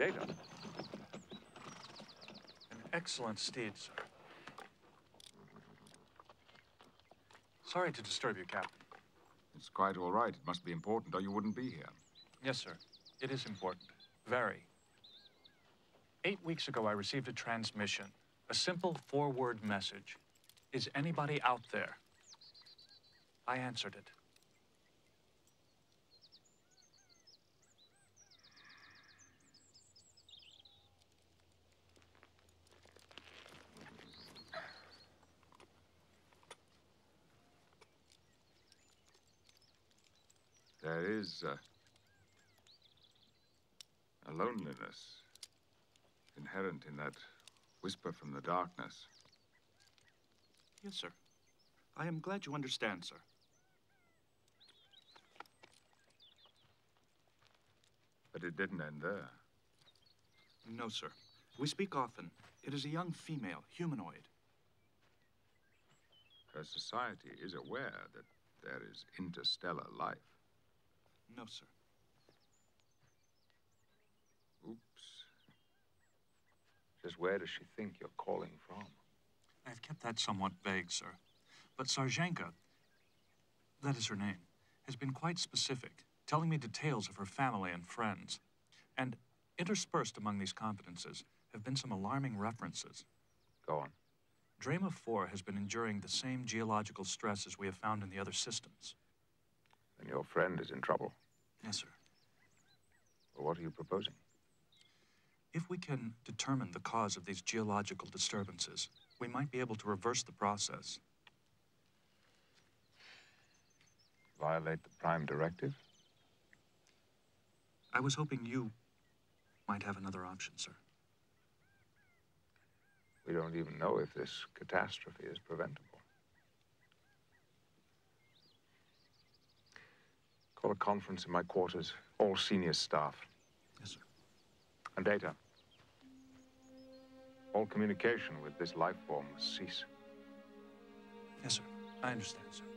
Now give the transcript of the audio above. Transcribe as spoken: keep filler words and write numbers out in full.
Data. An excellent steed, sir. Sorry to disturb you, Captain. It's quite all right. It must be important, or you wouldn't be here. Yes, sir. It is important. Very. Eight weeks ago, I received a transmission. A simple four-word message. Is anybody out there? I answered it. There is uh, a loneliness inherent in that whisper from the darkness. Yes, sir. I am glad you understand, sir. But it didn't end there. No, sir. We speak often. It is a young female, humanoid. Her society is aware that there is interstellar life. No, sir. Oops. Just where does she think you're calling from? I've kept that somewhat vague, sir. But Sarjenka, that is her name, has been quite specific, telling me details of her family and friends. And interspersed among these confidences have been some alarming references. Go on. Drema four has been enduring the same geological stress as we have found in the other systems. Then your friend is in trouble. Yes, sir. Well, what are you proposing? If we can determine the cause of these geological disturbances, we might be able to reverse the process. Violate the Prime Directive? I was hoping you might have another option, sir. We don't even know if this catastrophe is preventable. Call a conference in my quarters, all senior staff. Yes, sir. And Data. All communication with this life form must cease. Yes, sir. I understand, sir.